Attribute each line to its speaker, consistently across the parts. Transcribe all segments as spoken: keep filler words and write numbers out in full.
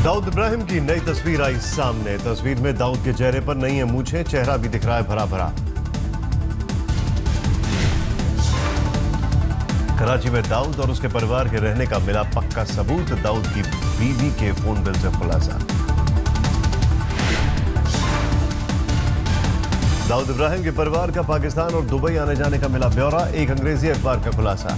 Speaker 1: दाऊद इब्राहिम की नई तस्वीर आई सामने। तस्वीर में दाऊद के चेहरे पर नहीं है मूंछें, चेहरा भी दिख रहा है भरा भरा। कराची में दाऊद और उसके परिवार के रहने का मिला पक्का सबूत। दाऊद की बीवी के फोन बिल से खुलासा। दाऊद इब्राहिम के परिवार का पाकिस्तान और दुबई आने जाने का मिला ब्यौरा। एक अंग्रेजी अखबार का खुलासा।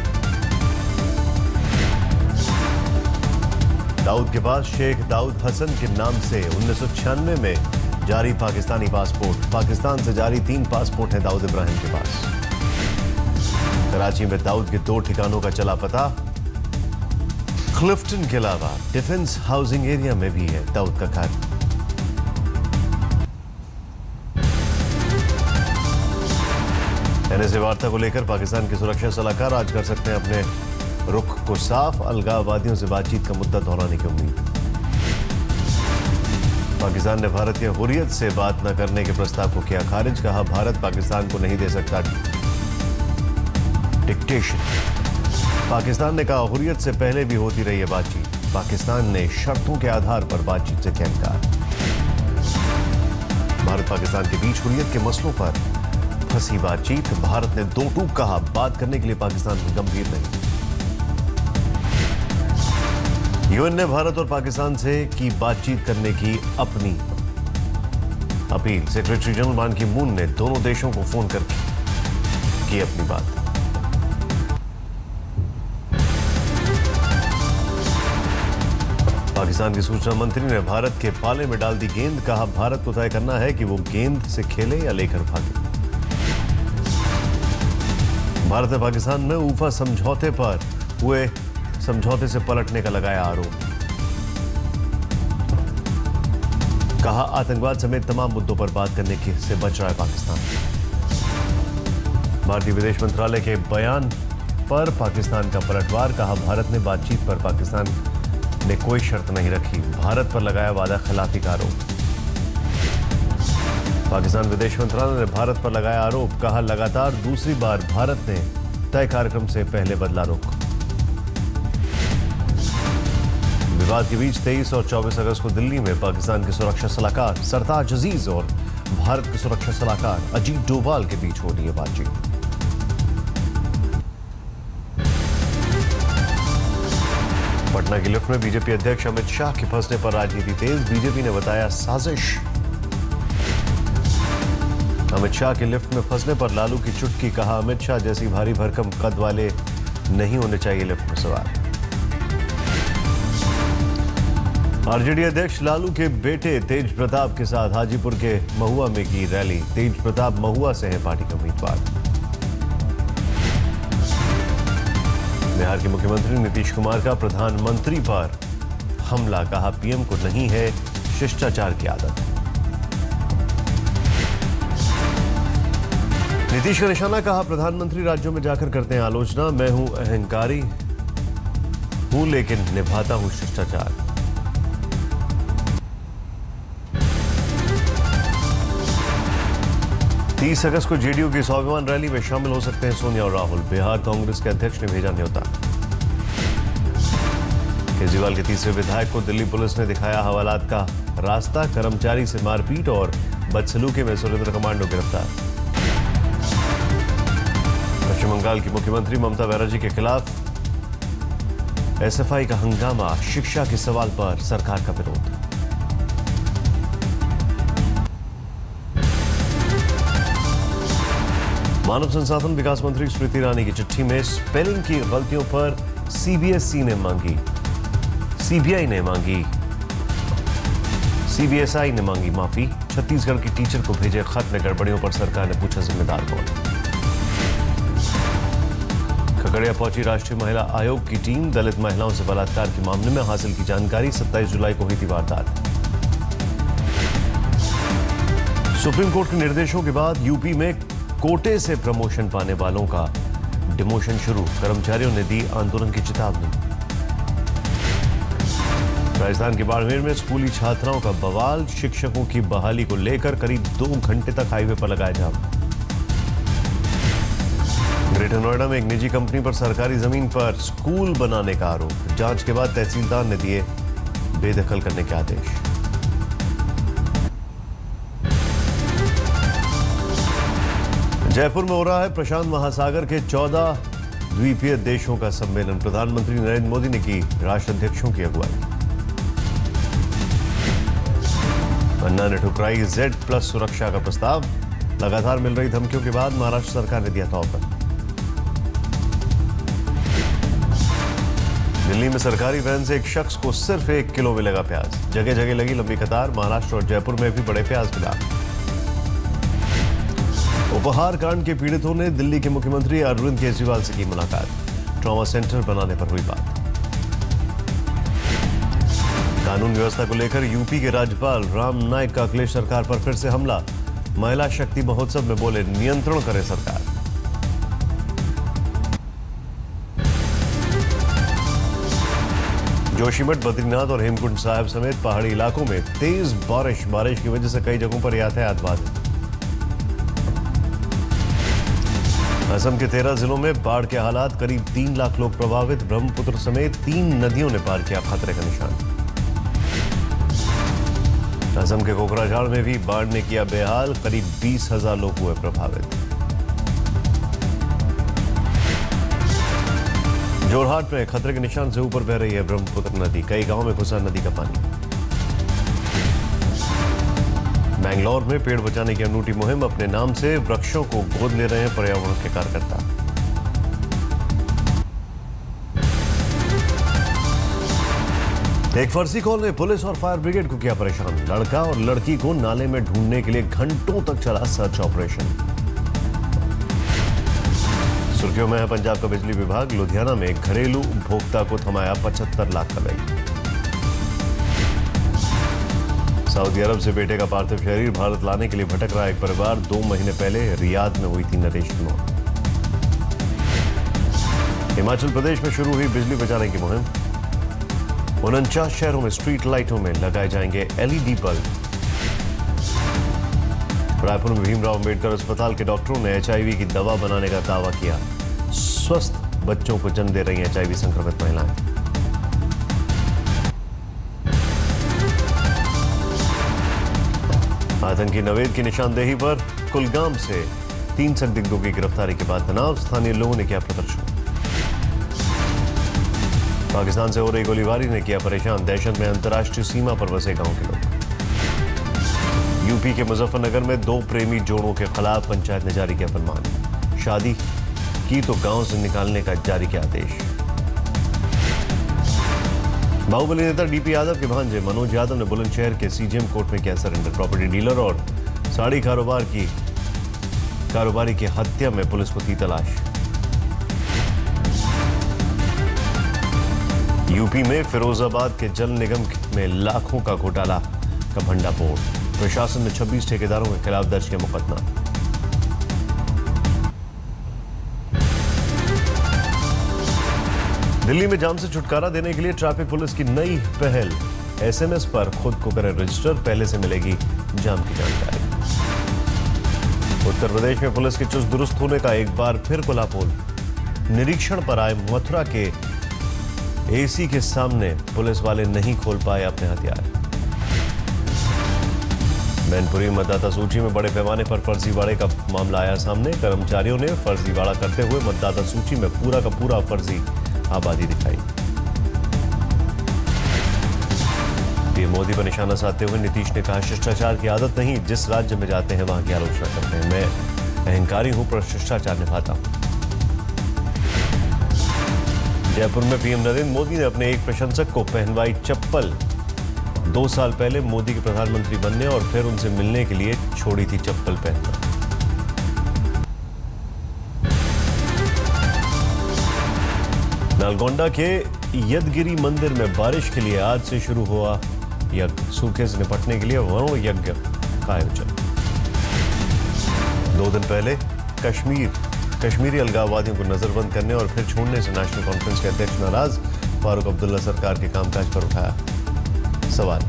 Speaker 1: दाऊद के पास शेख दाऊद हसन के नाम से उन्नीस सौ छियानवे में जारी पाकिस्तानी पासपोर्ट। पाकिस्तान से जारी तीन पासपोर्ट हैं दाऊद इब्राहिम के पास। कराची में दाऊद के दो ठिकानों का चला पता। क्लिफ्टन के अलावा डिफेंस हाउसिंग एरिया में भी है दाऊद का घर। एनएसए वार्ता को लेकर पाकिस्तान के सुरक्षा सलाहकार आज कर सकते हैं अपने रुख को साफ। अलगाववादियों से बातचीत का मुद्दा दोहराने की उम्मीद। पाकिस्तान ने भारत की हुर्रियत से बात न करने के प्रस्ताव को किया खारिज। कहा भारत पाकिस्तान को नहीं दे सकता डिक्टेशन। पाकिस्तान ने कहा हुर्रियत से पहले भी होती रही है बातचीत। पाकिस्तान ने शर्तों के आधार पर बातचीत से किया इनकार। भारत पाकिस्तान के बीच हुर्रियत के मसलों पर फंसी बातचीत। भारत ने दो टूक कहा बात करने के लिए पाकिस्तान गंभीर नहीं। यूएन ने भारत और पाकिस्तान से की बातचीत करने की अपनी अपील। सेक्रेटरी जनरल बान की मून ने दोनों देशों को फोन कर की अपनी बात। पाकिस्तान की सूचना मंत्री ने भारत के पाले में डाल दी गेंद। कहा भारत को तय करना है कि वो गेंद से खेले या लेकर भागे। भारत ने पाकिस्तान में ऊफा समझौते पर हुए समझौते से पलटने का लगाया आरोप। कहा आतंकवाद समेत तमाम मुद्दों पर बात करने की से बच रहा है पाकिस्तान। भारतीय विदेश मंत्रालय के बयान पर पाकिस्तान का पलटवार। कहा भारत ने बातचीत पर पाकिस्तान ने कोई शर्त नहीं रखी। भारत पर लगाया वादा खिलाफी का आरोप। पाकिस्तान विदेश मंत्रालय ने भारत पर लगाया आरोप। कहा लगातार दूसरी बार भारत ने तय कार्यक्रम से पहले बदला रुख। विवाद के बीच तेईस और चौबीस अगस्त को दिल्ली में पाकिस्तान के सुरक्षा सलाहकार सरताज अजीज और भारत के सुरक्षा सलाहकार अजीत डोभाल के बीच हो रही है बातचीत। पटना की लिफ्ट में बीजेपी अध्यक्ष अमित शाह के फंसने पर राजनीति तेज। बीजेपी ने बताया साजिश। अमित शाह के लिफ्ट में फंसने पर लालू की चुटकी। कहा अमित शाह जैसी भारी भरकम कद वाले नहीं होने चाहिए लिफ्ट में सवार। आरजेडी अध्यक्ष लालू के बेटे तेज प्रताप के साथ हाजीपुर के महुआ में की रैली। तेज प्रताप महुआ से हैं पार्टी के उम्मीदवार। बिहार के मुख्यमंत्री नीतीश कुमार का प्रधानमंत्री पर हमला। कहा पीएम को नहीं है शिष्टाचार की आदत। नीतीश का निशाना। कहा प्रधानमंत्री राज्यों में जाकर करते हैं आलोचना। मैं हूं अहंकारी हूं लेकिन निभाता हूं शिष्टाचार। तीस अगस्त को जेडीयू की स्वाभिमान रैली में शामिल हो सकते हैं सोनिया और राहुल। बिहार कांग्रेस के अध्यक्ष ने भेजा न्योता। केजरीवाल के तीसरे विधायक को दिल्ली पुलिस ने दिखाया हवालात का रास्ता। कर्मचारी से मारपीट और बदसलूकी में सुरेंद्र कमांडो गिरफ्तार। पश्चिम बंगाल की मुख्यमंत्री ममता बनर्जी के खिलाफ एसएफआई का हंगामा। शिक्षा के सवाल पर सरकार का विरोध। मानव संसाधन विकास मंत्री स्मृति ईरानी की चिट्ठी में स्पेलिंग की गलतियों पर सीबीएसई ने मांगी सीबीआई ने मांगी सीबीएसई ने मांगी माफी। छत्तीसगढ़ की टीचर को भेजे खत में गड़बड़ियों पर सरकार ने पूछा जिम्मेदार कौन। खगड़िया पहुंची राष्ट्रीय महिला आयोग की टीम। दलित महिलाओं से बलात्कार के मामले में हासिल की जानकारी। सत्ताईस जुलाई को हुई थी वारदात। सुप्रीम कोर्ट के निर्देशों के बाद यूपी में कोटे से प्रमोशन पाने वालों का डिमोशन शुरू। कर्मचारियों ने दी आंदोलन की चेतावनी। राजस्थान के बाड़मेर में स्कूली छात्राओं का बवाल। शिक्षकों की बहाली को लेकर करीब दो घंटे तक हाईवे पर लगाया जाम। ग्रेटर नोएडा में एक निजी कंपनी पर सरकारी जमीन पर स्कूल बनाने का आरोप। जांच के बाद तहसीलदार ने दिए बेदखल करने के आदेश। जयपुर में हो रहा है प्रशांत महासागर के चौदह द्वीपीय देशों का सम्मेलन। प्रधानमंत्री नरेंद्र मोदी ने की राष्ट्राध्यक्षों की अगुवाई। अन्ना ने ठुकराई जेड प्लस सुरक्षा का प्रस्ताव। लगातार मिल रही धमकियों के बाद महाराष्ट्र सरकार ने दिया तौबा। दिल्ली में सरकारी वैन से एक शख्स को सिर्फ एक किलो मिलेगा प्याज। जगह जगह लगी लंबी कतार। महाराष्ट्र और जयपुर में भी बड़े प्याज मिला। उपहार कांड के पीड़ितों ने दिल्ली के मुख्यमंत्री अरविंद केजरीवाल से की मुलाकात। ट्रॉमा सेंटर बनाने पर हुई बात। कानून व्यवस्था को लेकर यूपी के राज्यपाल राम नाईक का अखिलेश सरकार पर फिर से हमला। महिला शक्ति महोत्सव में बोले नियंत्रण करे सरकार। जोशीमठ, बद्रीनाथ और हेमकुंड साहिब समेत पहाड़ी इलाकों में तेज बारिश बारिश की वजह से कई जगहों पर यातायात बाधित। असम के तेरह जिलों में बाढ़ के हालात। करीब तीन लाख लोग प्रभावित। ब्रह्मपुत्र समेत तीन नदियों ने पार किया खतरे का निशान। असम के कोकराझाड़ में भी बाढ़ ने किया बेहाल। करीब बीस हजार लोग हुए प्रभावित। जोरहाट में खतरे के निशान से ऊपर बह रही है ब्रह्मपुत्र नदी। कई गांवों में घुसा नदी का पानी। बैंगलोर में पेड़ बचाने की अनूठी मुहिम। अपने नाम से वृक्षों को गोद ले रहे हैं पर्यावरण के कार्यकर्ता। एक फर्जी कॉल ने पुलिस और फायर ब्रिगेड को किया परेशान। लड़का और लड़की को नाले में ढूंढने के लिए घंटों तक चला सर्च ऑपरेशन। सुर्खियों में है पंजाब का बिजली विभाग। लुधियाना में घरेलू उपभोक्ता को थमाया पचहत्तर लाख का बिल। सऊदी अरब से बेटे का पार्थिव शरीर भारत लाने के लिए भटक रहा एक परिवार। दो महीने पहले रियाद में हुई थी नरेश की मौत। हिमाचल प्रदेश में शुरू हुई बिजली बचाने की मुहिम। उनचास शहरों में स्ट्रीट लाइटों में लगाए जाएंगे एलईडी बल्ब। रायपुर में भीमराव अंबेडकर अस्पताल के डॉक्टरों ने एचआईवी की दवा बनाने का दावा किया। स्वस्थ बच्चों को जन्म दे रही एचआईवी संक्रमित महिलाएं। आतंकी नवेद की निशानदेही पर कुलगाम से तीन संदिग्धों की गिरफ्तारी के बाद तनाव। स्थानीय लोगों ने किया प्रदर्शन। पाकिस्तान से हो रही गोलीबारी ने किया परेशान। दहशत में अंतर्राष्ट्रीय सीमा पर बसे गांव के लोग। यूपी के मुजफ्फरनगर में दो प्रेमी जोड़ों के खिलाफ पंचायत ने जारी किया फरमान। शादी की तो गांव से निकालने का जारी किया आदेश। बाहुबली नेता डीपी यादव के भांजे मनोज यादव ने बुलंदशहर के सीजीएम कोर्ट में किया सरेंडर। प्रॉपर्टी डीलर और साड़ी कारोबार की कारोबारी की हत्या में पुलिस को थी तलाश। यूपी में फिरोजाबाद के जल निगम में लाखों का घोटाला का भंडाफोड़। प्रशासन ने छब्बीस ठेकेदारों के खिलाफ दर्ज किया मुकदमा। दिल्ली में जाम से छुटकारा देने के लिए ट्रैफिक पुलिस की नई पहल। एसएमएस पर खुद को करें रजिस्टर, पहले से मिलेगी जाम की जानकारी। उत्तर प्रदेश में पुलिस के चुस्त दुरुस्त होने का एक बार फिर खुलापोल। निरीक्षण पर आए मथुरा के एसी के सामने पुलिस वाले नहीं खोल पाए अपने हथियार। मैनपुरी मतदाता सूची में बड़े पैमाने पर फर्जीवाड़े का मामला आया सामने। कर्मचारियों ने फर्जीवाड़ा करते हुए मतदाता सूची में पूरा का पूरा फर्जी आबादी दिखाई। पीएम मोदी पर निशाना साधते हुए नीतीश ने कहा, शिष्टाचार की आदत नहीं, जिस राज्य में जाते हैं वहां की आलोचना करते हैं। मैं अहंकारी हूं पर शिष्टाचार निभाता हूं। जयपुर में पीएम नरेंद्र मोदी ने अपने एक प्रशंसक को पहनवाई चप्पल। दो साल पहले मोदी के प्रधानमंत्री बनने और फिर उनसे मिलने के लिए छोड़ी थी चप्पल पहनना। नालगोंडा के यदगिरी मंदिर में बारिश के लिए आज से शुरू हुआ यज्ञ। सूखे से निपटने के लिए वरुण यज्ञ का आयोजन। दो दिन पहले कश्मीर कश्मीरी अलगाववादियों को नजरबंद करने और फिर छोड़ने से नेशनल कॉन्फ्रेंस के अध्यक्ष नाराज। फारूक अब्दुल्ला सरकार के कामकाज पर उठाया सवाल।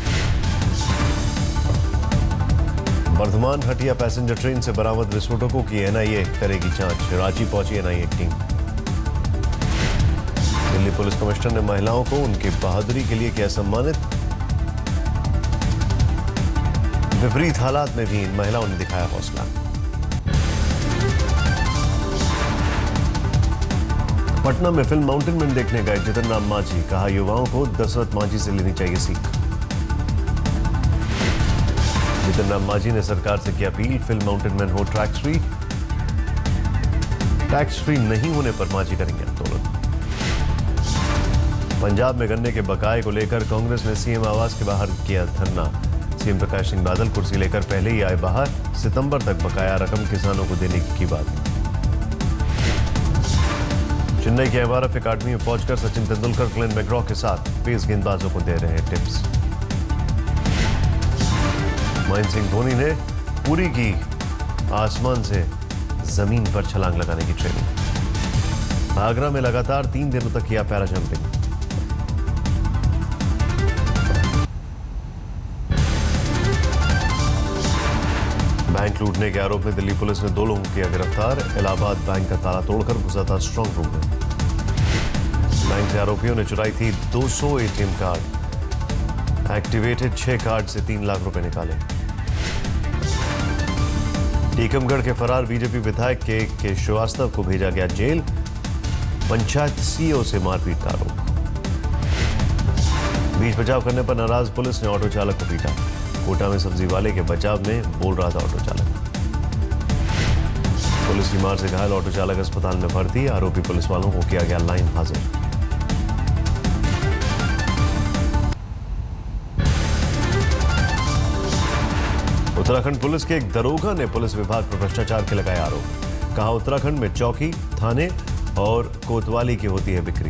Speaker 1: वर्धमान हटिया पैसेंजर ट्रेन से बरामद विस्फोटकों की एनआईए करेगी जांच। रांची पहुंची NIA team. Delhi police commissioner ने महिलाओं को उनकी बहादुरी के लिए किया सम्मानित। विपरीत हालात में भी इन महिलाओं ने दिखाया हौसला। पटना में फिल्म माउंटेन मैन देखने गए जितिन राम मांझी, कहा युवाओं को दशरथ मांझी से लेनी चाहिए सीख। जितिन राम मांझी ने सरकार से की अपील, फिल्म माउंटेन मैन हो टैक्स फ्री, टैक्स फ्री नहीं होने पर मांझी करेंगे आंदोलन। पंजाब में गन्ने के बकाये को लेकर कांग्रेस ने सीएम आवास के बाहर किया धरना। सीएम प्रकाश सिंह बादल कुर्सी लेकर पहले ही आए बाहर, सितंबर तक बकाया रकम किसानों को देने की बात। चेन्नई के एमआरएफ अकादमी में पहुंचकर सचिन तेंदुलकर ग्लेन मैकग्रॉ के साथ पेस गेंदबाजों को दे रहे हैं टिप्स। महेंद्र सिंह धोनी ने पूरी की आसमान से जमीन पर छलांग लगाने की ट्रेनिंग। आगरा में लगातार तीन दिनों तक किया पैरा जंपिंग। बैंक लूटने के आरोप में दिल्ली पुलिस ने दो लोगों को किया गिरफ्तार। इलाहाबाद बैंक का ताला तोड़कर घुसा था स्ट्रांग रूम में। बैंक से आरोपियों ने चुराई थी दो सौ एटीएम कार्ड, एक्टिवेटेड छह कार्ड से तीन लाख रुपए निकाले। टीकमगढ़ के फरार बीजेपी विधायक के के श्रीवास्तव को भेजा गया जेल। पंचायत सीईओ से मारपीट का आरोप। बीच बचाव करने पर नाराज पुलिस ने ऑटो चालक को पीटा। कोटा में सब्जी वाले के बचाव में बोल रहा था ऑटो चालक। पुलिस की मार से घायल ऑटो चालक अस्पताल में भर्ती। आरोपी पुलिस वालों को किया गया लाइन हाजिर। उत्तराखंड पुलिस के एक दरोगा ने पुलिस विभाग पर भ्रष्टाचार के लगाए आरोप। कहा उत्तराखंड में चौकी, थाने और कोतवाली की होती है बिक्री।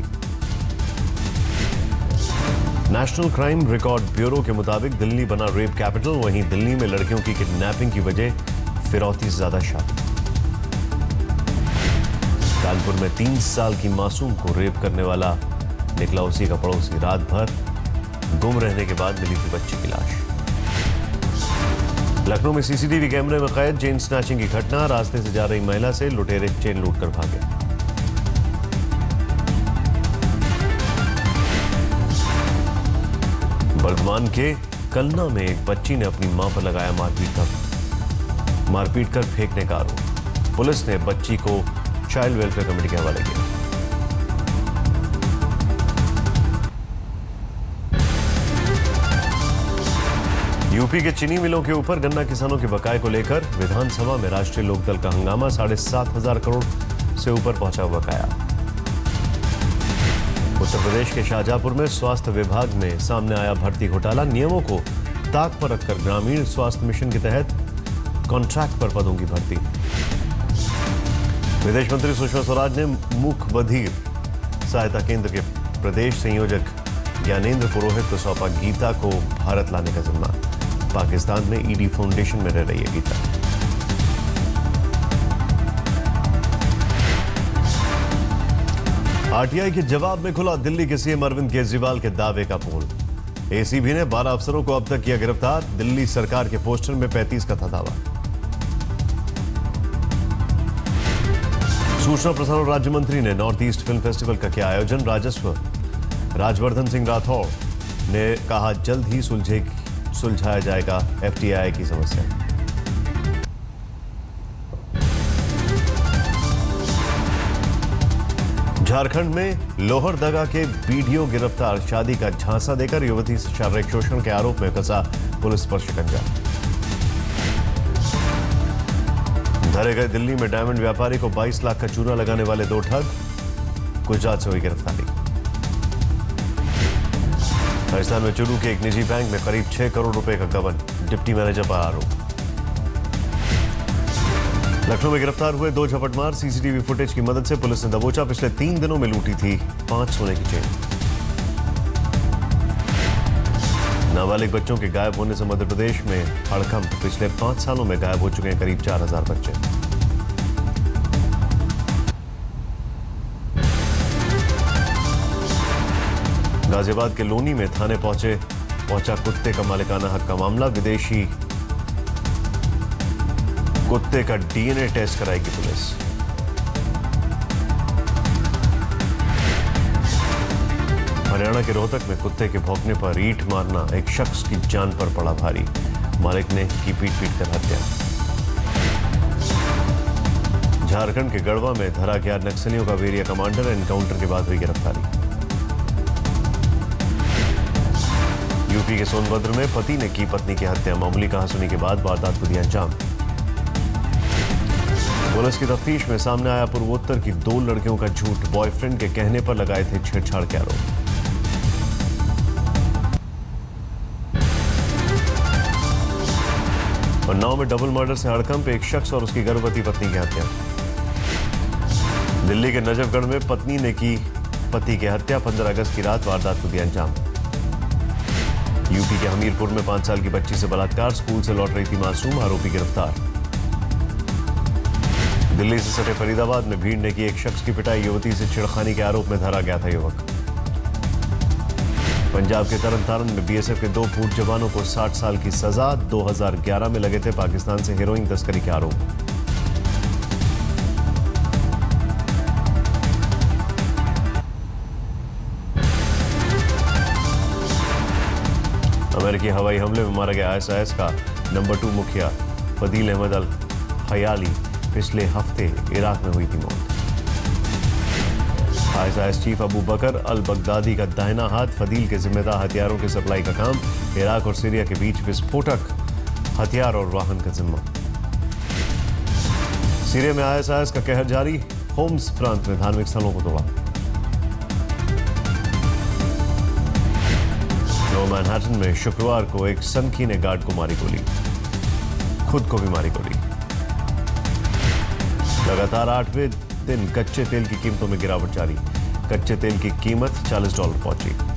Speaker 1: नेशनल क्राइम रिकॉर्ड ब्यूरो के मुताबिक दिल्ली बना रेप कैपिटल। वहीं दिल्ली में लड़कियों की किडनैपिंग की वजह फिरौती से ज्यादा शादी। कानपुर में तीन साल की मासूम को रेप करने वाला निकला उसी का पड़ोसी। रात भर गुम रहने के बाद मिली थी बच्ची की लाश। लखनऊ में सीसीटीवी कैमरे में कैद चेन स्नैचिंग की घटना। रास्ते से जा रही महिला से लुटेरे चेन लूटकर भागे। बर्धमान के कलना में एक बच्ची ने अपनी मां पर लगाया मारपीट का मारपीट कर फेंकने का आरोप। पुलिस ने बच्ची को चाइल्ड वेलफेयर कमेटी के हवाले किया। यूपी के चीनी मिलों के ऊपर गन्ना किसानों के बकाये को लेकर विधानसभा में राष्ट्रीय लोकदल का हंगामा। साढ़े सात हजार करोड़ से ऊपर पहुंचा बकाया। उत्तर प्रदेश के शाहजहांपुर में स्वास्थ्य विभाग में सामने आया भर्ती घोटाला। नियमों को ताक पर रखकर ग्रामीण स्वास्थ्य मिशन के तहत कॉन्ट्रैक्ट पर पदों की भर्ती। विदेश मंत्री सुषमा स्वराज ने मूक बधिर सहायता केंद्र के प्रदेश संयोजक ज्ञानेंद्र पुरोहित को सौंपा गीता को भारत लाने का जिम्मा। पाकिस्तान में ईडी फाउंडेशन में रह रही है गीता। आरटीआई के जवाब में खुला दिल्ली के सीएम अरविंद केजरीवाल के दावे का पोल। एसीबी ने बारह अफसरों को अब तक किया गिरफ्तार। दिल्ली सरकार के पोस्टर में पैंतीस का था दावा। सूचना प्रसारण राज्य मंत्री ने नॉर्थ ईस्ट फिल्म फेस्टिवल का किया आयोजन। राजस्व राजवर्धन सिंह राठौड़ ने कहा जल्द ही सुलझे सुलझाया जाएगा एफटीआई की समस्या। झारखंड में लोहरदगा के बीडीओ गिरफ्तार। शादी का झांसा देकर युवती से शारीरिक शोषण के आरोप में कसा पुलिस पर शिकंजा। धरे गए दिल्ली में डायमंड व्यापारी को बाईस लाख का चूना लगाने वाले दो ठग। गुजरात से हुई गिरफ्तारी। राजस्थान में चूरू के एक निजी बैंक में करीब छह करोड़ रुपए का गबन। डिप्टी मैनेजर पर आरोप। लखनऊ में गिरफ्तार हुए दो झपटमार। सीसीटीवी फुटेज की मदद से पुलिस ने दबोचा। पिछले तीन दिनों में लूटी थी पांच सोने की चेन। नाबालिग बच्चों के गायब होने से मध्य प्रदेश में हड़कंप। पिछले पांच सालों में गायब हो चुके हैं करीब चार हजार बच्चे। गाजियाबाद के लोनी में थाने पहुंचे पहुंचा कुत्ते का मालिकाना हक का मामला। विदेशी कुत्ते का डीएनए टेस्ट कराएगी पुलिस। हरियाणा के रोहतक में कुत्ते के भौंकने पर ईंट मारना एक शख्स की जान पर पड़ा भारी। मालिक ने की पीट पीट कर हत्या। झारखंड के गढ़वा में धरा गया नक्सलियों का वेरिया कमांडर, एनकाउंटर के बाद हुई गिरफ्तारी। यूपी के सोनभद्र में पति ने की पत्नी की हत्या, मामूली कहासुनी के बाद वारदात को दिया अंजाम। पुलिस की तफ्तीश में सामने आया पूर्वोत्तर की दो लड़कियों का झूठ, बॉयफ्रेंड के कहने पर लगाए थे छेड़छाड़ के आरोप। उन्नाव में डबल मर्डर से हड़कंप, एक शख्स और उसकी गर्भवती पत्नी की हत्या। दिल्ली के नजफगढ़ में पत्नी ने की पति की हत्या, पंद्रह अगस्त की रात वारदात को दिया अंजाम। यूपी के हमीरपुर में पांच साल की बच्ची से बलात्कार, स्कूल से लौट रही थी मासूम, आरोपी गिरफ्तार। दिल्ली से सटे फरीदाबाद में भीड़ ने की एक शख्स की पिटाई, युवती से छेड़खानी के आरोप में धरा गया था युवक। पंजाब के तरनतारन में बीएसएफ के दो फूट जवानों को साठ साल की सजा, दो हज़ार ग्यारह में लगे थे पाकिस्तान से हेरोइन तस्करी के आरोप। अमेरिकी हवाई हमले में मारा गया आईएसआईएस का नंबर टू मुखिया फदील अहमद अल हयाली पिछले हफ्ते इराक में हुई थी मौत। ISIS chief Abu Bakr al Baghdadi का दाहिना हाथ, फदील के जिम्मेदार हथियारों की सप्लाई का काम, इराक और सीरिया के बीच विस्फोटक हथियार और वाहन का जिम्मा। सीरिया में आईएसआईएस का कहर जारी, होम्स प्रांत में धार्मिक स्थलों को तोड़ा। मैनहट्टन में शुक्रवार को एक सनकी ने गार्ड को मारी गोली, खुद को भी मारी गोली। लगातार आठवें दिन कच्चे तेल की कीमतों में गिरावट जारी, कच्चे तेल की कीमत चालीस डॉलर पहुंची।